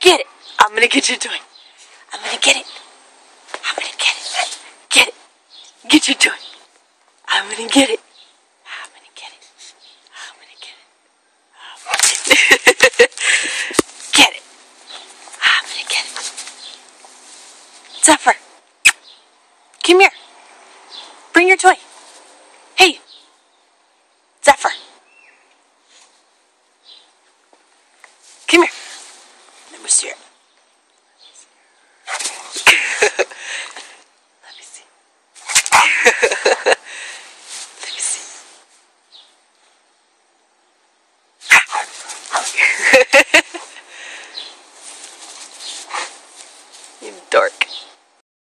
Get it. I'm gonna get your toy. I'm gonna get it. I'm gonna get it. Get it. Get your toy. I'm gonna get it. I'm gonna get it. I'm gonna get it. Get it. I'm gonna get it. Zephyr. Come here. Bring your toy. Hey. Zephyr.